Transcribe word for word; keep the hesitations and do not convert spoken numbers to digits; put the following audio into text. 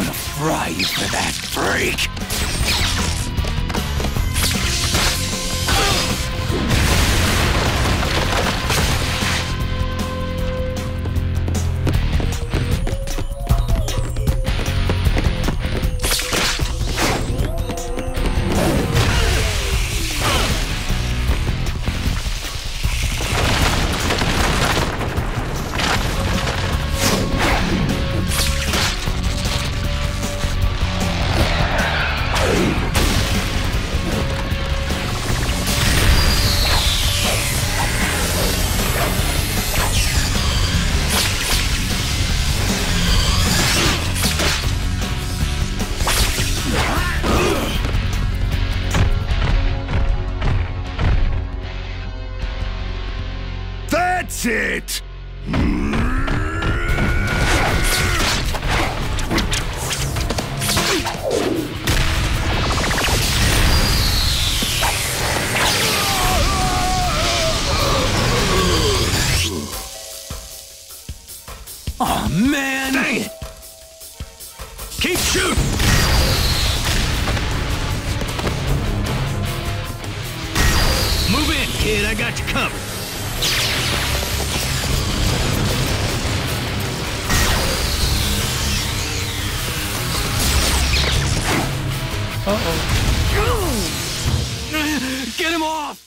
gonna fry you for that, freak! That's it! Oh man! Dang it! Keep shooting! Move in, kid. I got you covered. Uh-oh. Get him off!